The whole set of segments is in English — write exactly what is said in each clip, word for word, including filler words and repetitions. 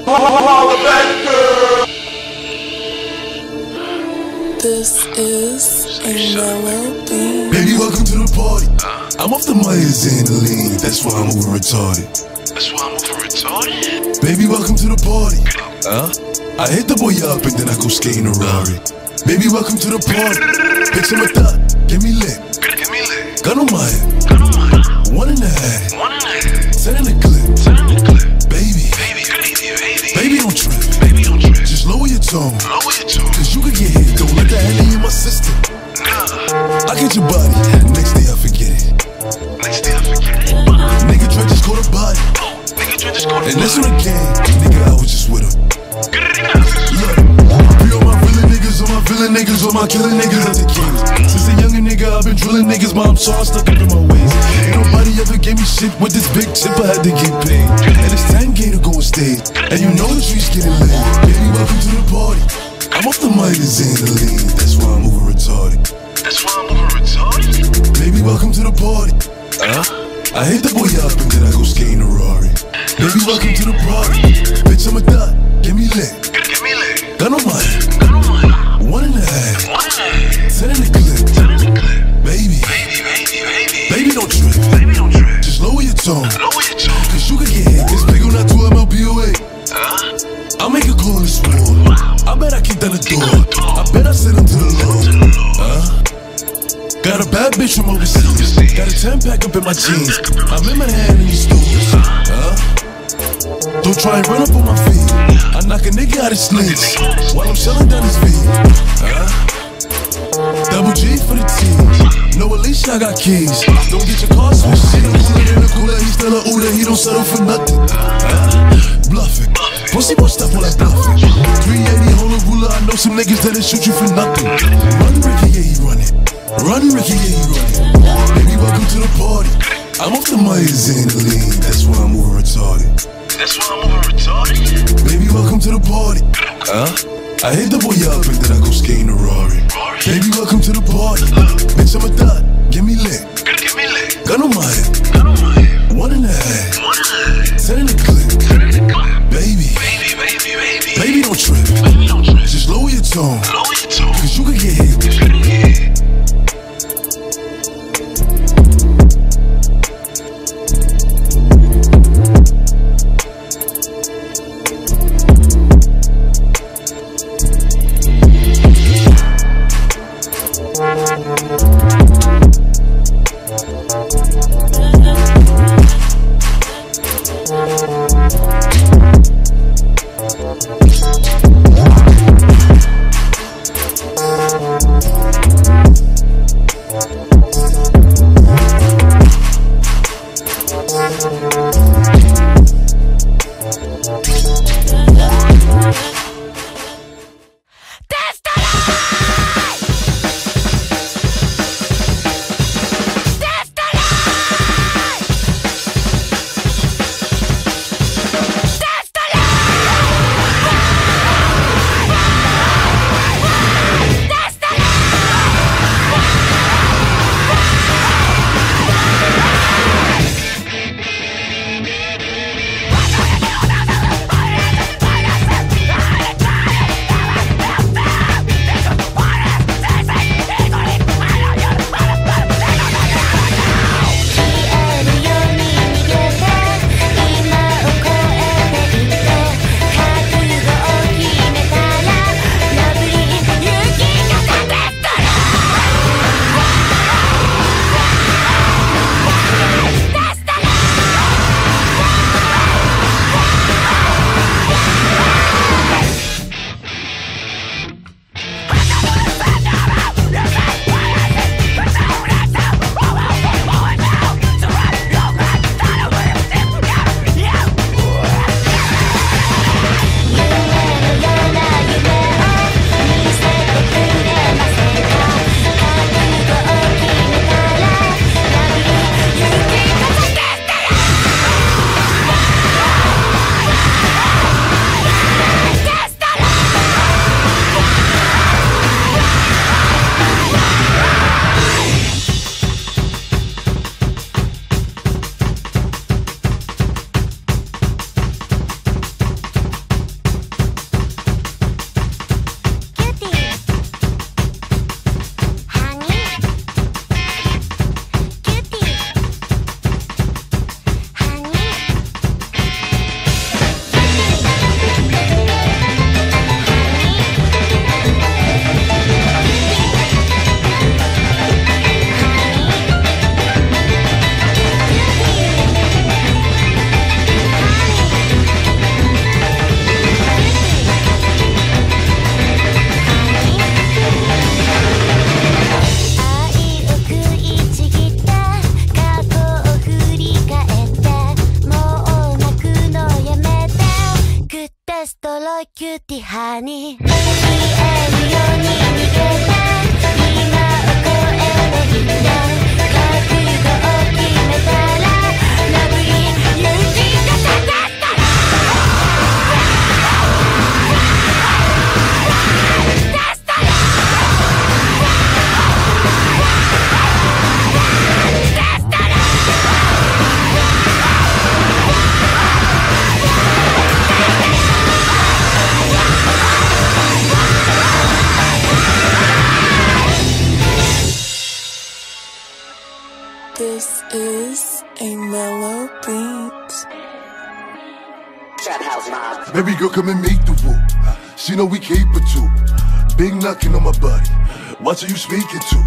This is a melody. Baby, welcome to the party. I'm off the Myers and the lean. That's why I'm over retarded. That's why I'm over retarded. Baby, welcome to the party. Huh? I hit the boy up and then I go skating a Rari. Baby, welcome to the party. Bitch, I'm a thot. Get me lit. Get me lit. Gun on my head. Gun on my head. One and a half. One and a half. Ten in the clip. Ten in the clip. Baby. Baby, baby, baby. Baby, don't trip. Baby, don't trip. Just lower your tone. Lower your tone. Cause you could get hit. Don't let that hand in my system. Nah. I get your body. Next day I forget it. Next day I forget it. Nigga Dre just caught a body. Nigga Dre just caught a body. And this one again. Nigga, I was just with him. Look, be on my villain niggas, on my villain niggas, on my killing niggas at the kings. Since a younger nigga, I've been drilling niggas, mom, so I stuck up in my ways. Ain't nobody ever gave me shit with this big tip, I had to get paid. And it's ten K to go on stage, and you know the streets getting laid. Baby, welcome to the party. I'm off the Myers and the lean, that's why I'm over retarded. That's why I'm over retarded. Baby, welcome to the party. Huh? I hit the boy up and then I go skating a Rari. Baby, welcome to the party. Bitch, I'm a thot. Get me lit. Get me lit. Gun on my head. Gun on my head. One and a half. One and a half. Ten in the clip. Ten in the clip. Baby. Baby, baby, baby. Baby, don't trip. Baby, don't trip. Just lower your tone. Lower your tone. Cause you could get hit. This big on that two M L B O A. Huh? I'll make a call this war. I bet I kick down the door. I bet I send him to the Lord. Huh? Got a bad bitch from overseas. Got a ten pack up in my jeans. I'm in my hand in these stores. Huh? Don't try and run up on my feet. I knock a nigga out his sleeves while I'm shelling down his feet. Huh? Double G for the team. No, at least I got keys. Don't get your car switched. He don't cooler than a cooler. He's still a Uda. He don't settle for nothing. Huh? Bluffing. Pussy won't stop all that bluffing. three eighty hold a ruler. I know some niggas that'll shoot you for nothing. Run Ricky, yeah, he running. Run Ricky, yeah, he running. Baby, welcome to the party. I'm off the Myers and the lean. That's why I'm over retarded. That's why I'm over retarded. Baby, welcome to the party. Huh? I hit the boy up and then I go skating a Rari. Baby, welcome to the party. Bitch, I'm a thot. Get me lit. Get me lit. Gun on my head. Gun on my head. One and a half. One and a half. Ten in the clip. Ten in the clip. Baby. Baby, baby, baby. Baby, don't trip. Baby, don't trip. Just lower your tone. Lower your tone. Cause you could get hit. You could get hit. トロキューティハニー見えるように逃げた今を超える日の覚悟を決めたらラブリー勇気がさたったら This is a mellow beat. Trap House Mob. Baby girl, come and make the woo. She know we capable too. Big knocking on my body. Watch who you speaking to.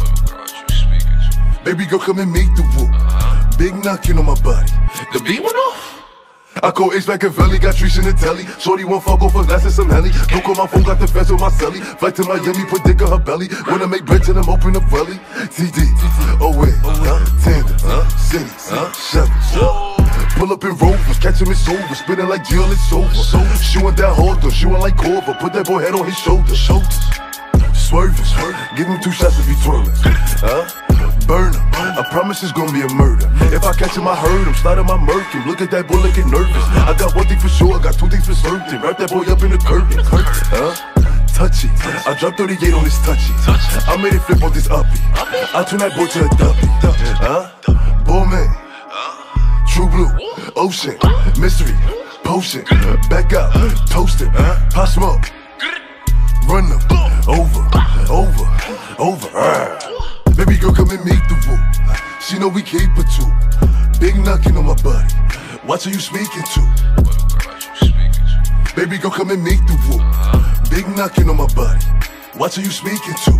Baby girl, come and make the woo. Big knocking on my body. The beat went off. I call Ace Machiavelli, got trees in the telly. Shorty won't fuck off for glass and some heli. Don't call my phone, got the fence on my celly. Flight to Miami, put dick on her belly. Wanna make bread till I'm open up welly. T D, oh wait, huh? Tandem, huh? City, huh? Chevy, pull up in Rovers, catch him in sober. Spinning like Jill, it's over. Shooing that holder, shooting like Corver. Put that boy head on his shoulder. Shoulders, swerving, give him two shots if he twirling. Huh? Burn him, I promise it's gonna be a murder. If I catch him, I hurt him, slide on my Merkin. Look at that boy looking nervous. I got one thing for sure, I got two things for certain. Wrap that boy up in the curtain. Huh? Touchy, I dropped thirty-eight on this touchy. I made it flip on this uppy. I turn that boy to a duppy. Huh? Bull man, True Blue, Ocean, Mystery, Potion. Back up, toasted, Pop Smoke. Run them, over, over, over. Baby girl, come and make the woo. She know we capable too. Big knocking on my body. Watch who you speaking to. Baby girl, come and make the woo. Big knocking on my body. Watch who you speaking to.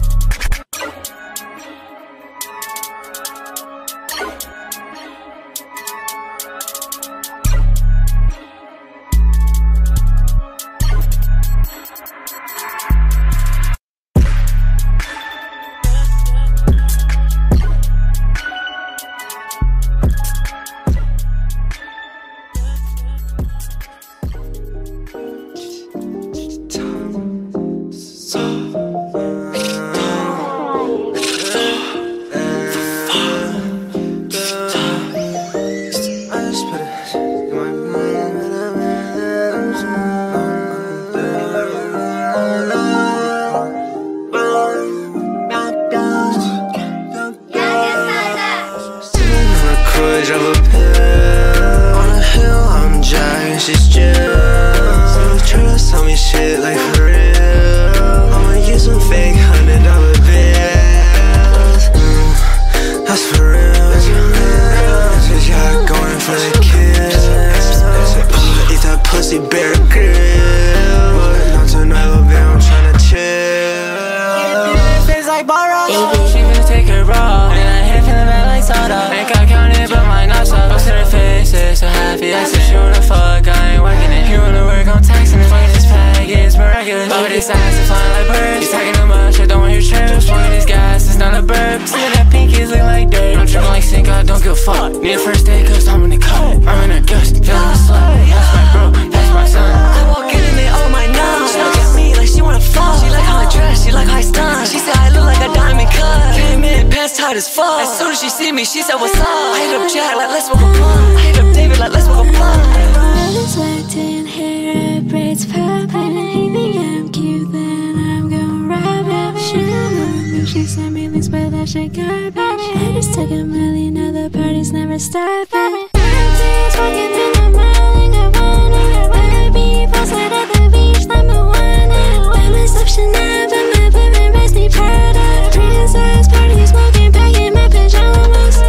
She said, what's up? I hit up Jack, like, let's smoke a blunt. I hit up David, like, let's smoke a blunt. All this wet in hair, braids popping. You think I'm cute, then I'm gon' rob it. She don't know me, she sent me links, but that shit garbage. I just took a million, now the party's never stopping. Birthdays, walking in the mall, and I want it. Baby, posted at the beach, like Moana. Buy myself Chanel, but my women rest me Prada. Princess party, smoking, packing my pajamas.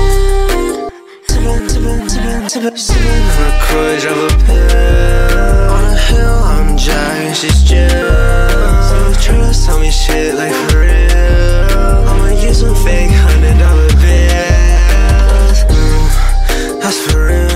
Sippin' on a cruise, drive a pill. On a hill, I'm jogging, she's Jill. Tryna tell me shit like for real. I'ma use some fake hundred dollar bills. Mm, that's for real.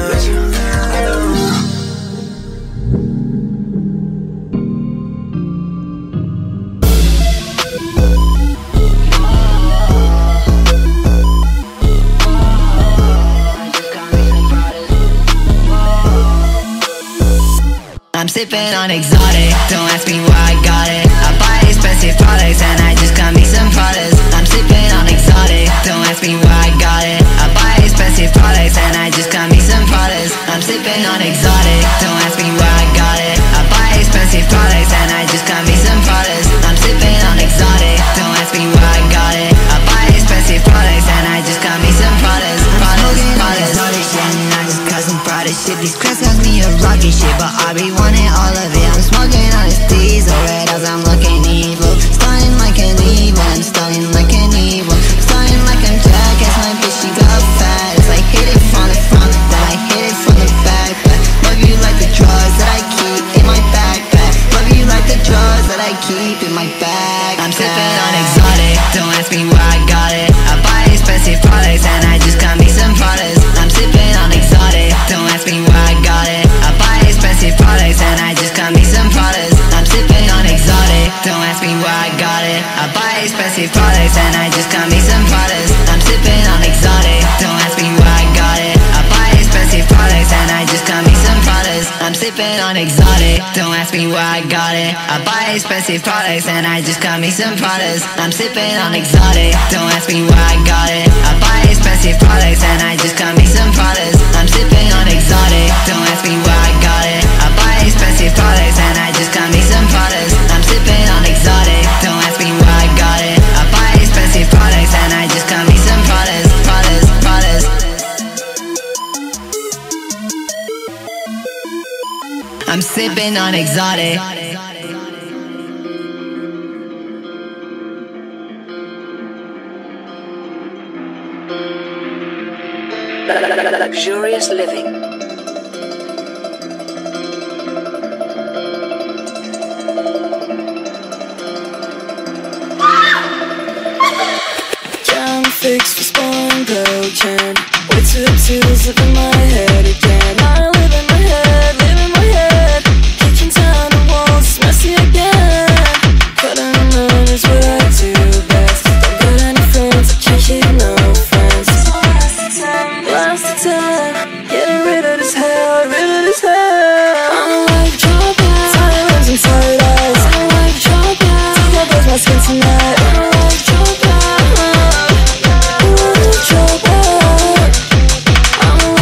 I'm sipping on exotic. Don't ask me where I got it. I buy expensive products and I just got me some Pradas. I'm sipping on exotic. Don't ask me where I got it. I buy expensive products and I just got me some Pradas. I'm sipping on exotic. Don't ask me where I got it. I buy expensive products and I just got me some Pradas. I'm sipping on exotic. Don't ask me where I got it. I buy expensive products and I just got me some Pradas. Pradas, Pradas. And I just got some Prada shit. These cracks got me a rocket shit, but I be wanting all of it. I'm smoking on this diesel red as I'm looking evil. Stunning like an evil, I'm stunning like an evil. Stunning like I'm Jackass, my bitch she got fat. It's like hit it from the front, then I hit it from the back. But love you like the drugs that I keep in my backpack. Love you like the drugs that I keep in my bag. I'm sipping on exotic, don't ask me where I got it. I buy expensive products and I just got me some Pradas. I'm sipping on exotic, don't ask me where I got it. I buy expensive products and I just got me some Pradas. I'm sipping on exotic, don't ask me where I got it. I buy expensive products and I just got me some Pradas. I'm sipping on exotic, don't ask me where I got it. I buy expensive products and I just got me some Pradas. I'm sipping on exotic, don't ask me where I got it. I buy expensive products and I just got me some Pradas. I'm sipping on exotic, don't ask me where I got it. I buy expensive products and I just got me some Pradas. I'm sipping on exotic, don't ask me where I got it. I buy expensive products and I just got me some Pradas. I'm sipping on exotic, don't ask me where I got it. I buy expensive products and I just got me some Pradas. Pradas, Pradas. I'm sipping on exotic. Luxurious living. Yeah, I'm fixed, was born broken. Way too obtuse, live in my head again. I live in my head, live in my head. Kicking down the walls, it's messy again. Cutting on is what I do best. Don't got any friends, I can't keep no friends. Last the time, getting rid of this hell, rid of this hell. I'm like dropout, silence and tired eyes. I'm like dropout, think I'll brush my skin tonight. I'm like dropout, I'm like dropout. I'm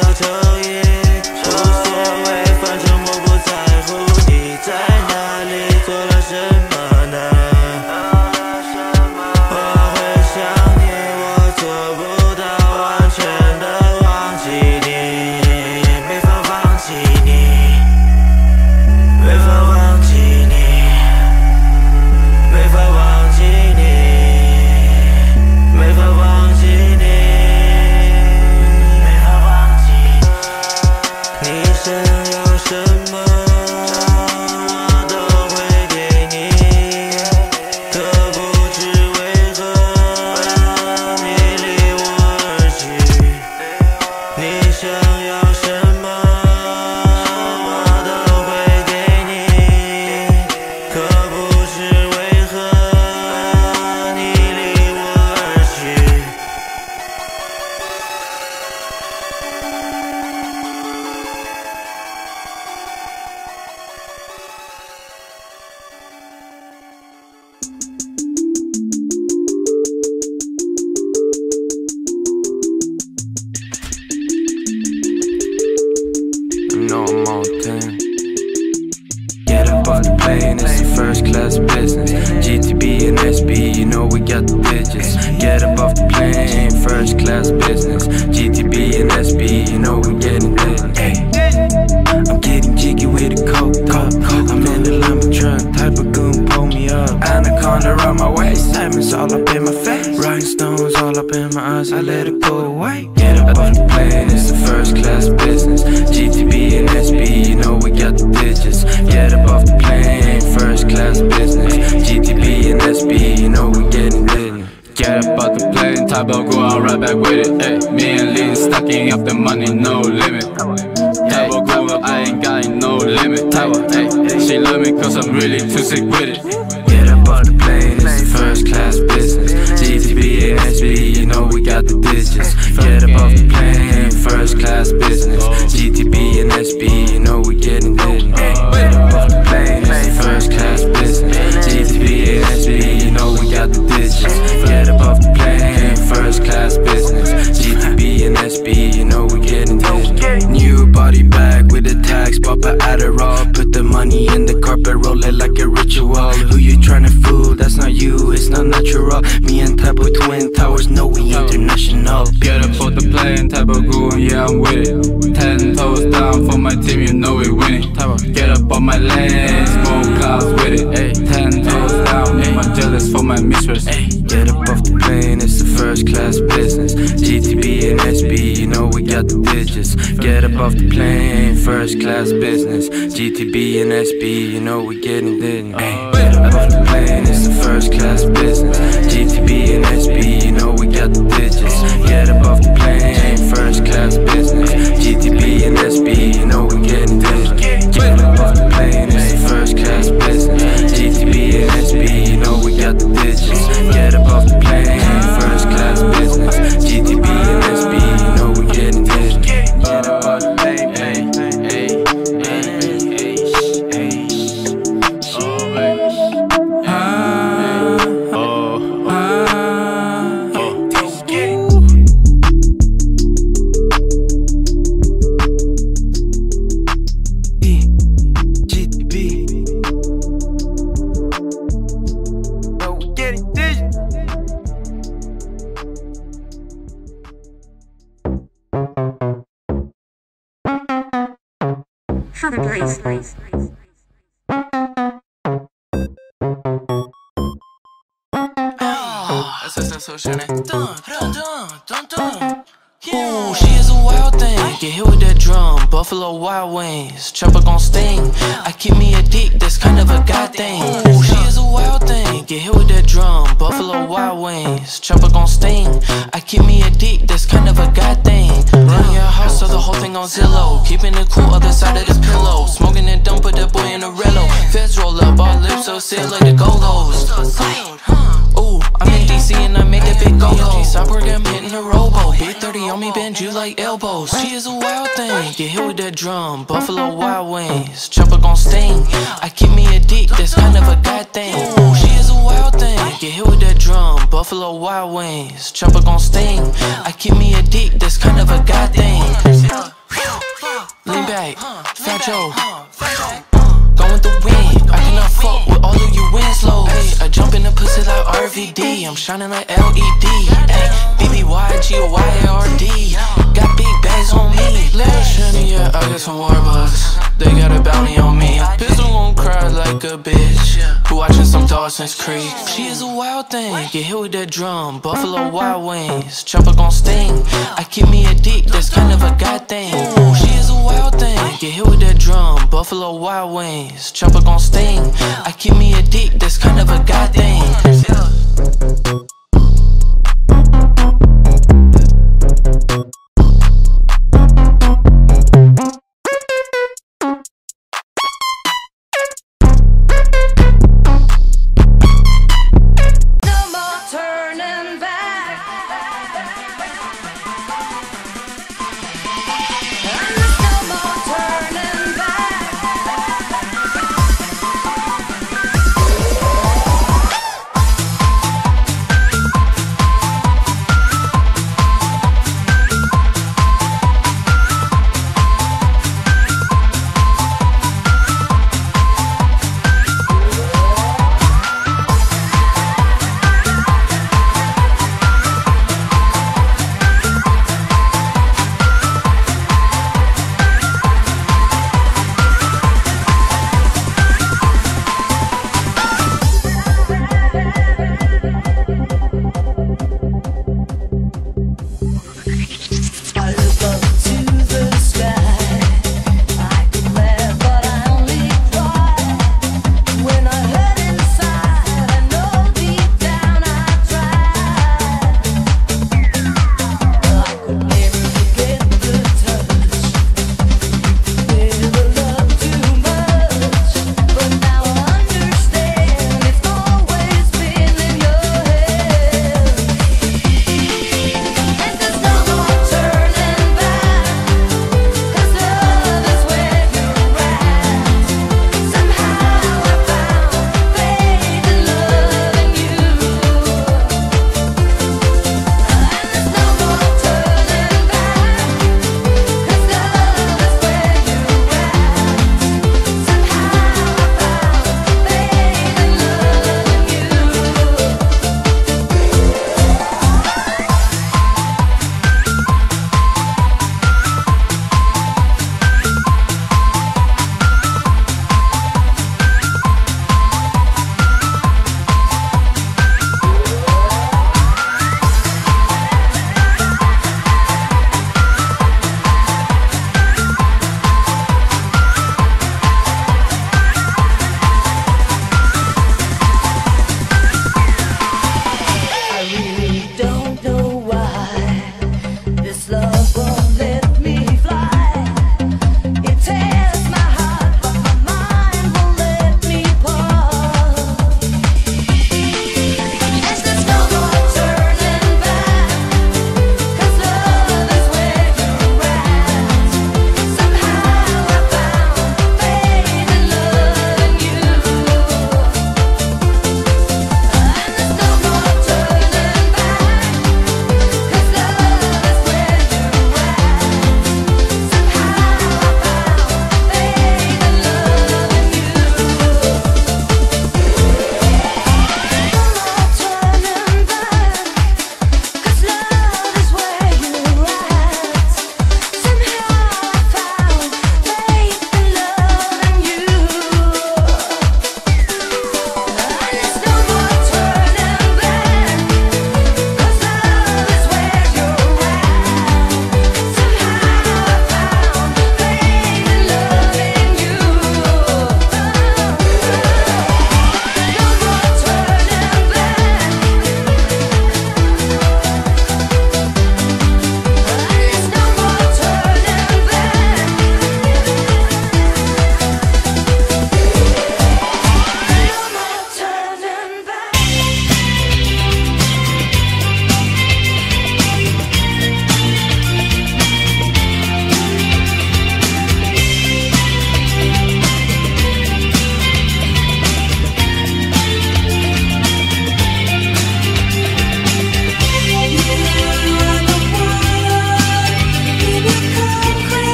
到头也无所谓，反正我不在乎你在哪里，做了什么呢？我会想你，我做不到完全的忘记你，没法忘记你，没法忘记你，没法忘记你，没法忘记你，没法忘记你。你想要什么，我都会给你，可不知为何你离我而去。你想要什么，我都会给你，可不知为何你离我而去。I know I'm on ten. Get up off the plane, it's a first class business. G T B and S B, you know we got the digits. Get up off the plane, first class business. G T B and S B, you know we getting digits. I'm getting jiggy with the coke, coke, coke. I'm in the llama truck, type of goon pull me up. Anaconda around my waist, diamonds all up in my face. Rhinestone stones all up in my eyes, I let it go away. Get up off the plane, it's a first class business. G T B and S B, you know we got the digits. Get up off the plane, first class business. G T B and S B, you know we getting digits. Get up off the plane, type of go out right back with it. Ay, me and Lynn stacking up the money, no limit. Type of go up, I ain't got no limit. Type of, ay, she love me cause I'm really too sick with it. Get up off the plane, it's a first class business. G T B and S B, you know we got the digits. Get up off the plane, first class business. G T B and S B, you know we getting digits. Get up off the plane, it's a first class business. G T B and S B, you know we got the digits. Get up off the plane, first class business. G T B and S B, you know we getting digits. New body bag with a tax, pop a Adderall. Put the money in the carpet, roll it like a ritual. Who you tryna fool? That's not you, it's not natural. Me and Type of Twin Towers, no we international. Get up off the plane, type of go, yeah I'm with it. Ten toes down for my team, you know we winning. Get up on my lane, smoke clouds with it. Ay, ten toes down, make my jealous for my mistress. Ay. Get up off the plane, it's a first class business. G T B and S B, you know we got the digits. Get up off the plane, first class business. G T B and S B, you know we getting digits. Get up off the plane, it's a first class business. G T B and S B, you know we got the digits. Get up off the plane, first class business. G T B and S B, you know we getting digits. Get up off the plane, it's a first class business. G T B and S B, you know we got the digits. Get up off the plane, first class business. G T B and S B, you know we getting digits. Get up off the plane, hey, hey, hey, hey, hey. Oh, baby. Ah, Oh, ah, oh. B, G T B. Oh, we getting digits. Father, please, please, please. Essa sensação, né? Dun, dun, dun, dun, dun. Ooh, she is a wild thing. Get hit with that drum, Buffalo Wild Wings. Chopper gon' sting. I keep me a dick, that's kind of a god thing. Ooh, she is a wild thing. Get hit with that drum, Buffalo Wild Wings. Chopper gon' sting. I keep me a dick, that's kind of a god thing. Run your house, so the whole thing on Zillow. Keeping it cool, other side of this pillow. Smoking it, don't put that boy in a rello. Feds roll up, all lips so sealed like the Golos. Ooh, I'm in D C and I make that big go-go. Stop work, I'm hitting a robo. Big thirty on me, bend you like elbows. She is a wild thing. Get hit with that drum, Buffalo Wild Wings. Chopper gon' sting. I keep me a dick, that's kind of a god thing. Ooh, she is a wild thing. Get hit with that drum, Buffalo Wild Wings. Chopper gon' sting. I keep me a dick, that's kind of a god thing. Joe. Go with the wind, I cannot fuck with all of you Winslows. Ay, I jump in the pussy like R V D, I'm shining like L E D. Ay, B B Y G O Y A R D, got big bags on me. Little shiny, yeah, I got some Warbucks. They got a bounty on me. Pistol gon' cry like a bitch who watching some Dawson's Creek. She is a wild thing, get hit with that drum. Buffalo Wild Wings, chopper gon' sting. I keep me a dick, that's kind of a god thing. Ooh, she is a wild thing, get hit with that drum. Buffalo Wild Wings, chopper gon' sting. I keep me a dick, that's kind of a god thing.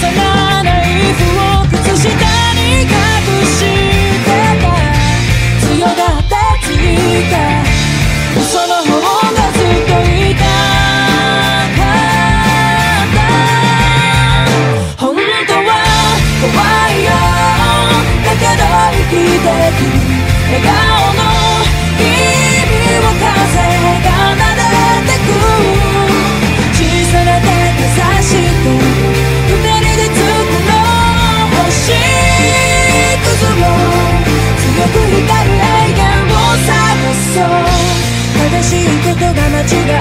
さなナイフを靴下に隠してた強がってついた嘘の方がずっと痛かった本当は怖いよだけど生きてく笑顔の意味を風が撫でてく小さな手かざして二人で作ろう星屑を強く光る永遠を探そう正しいことが間違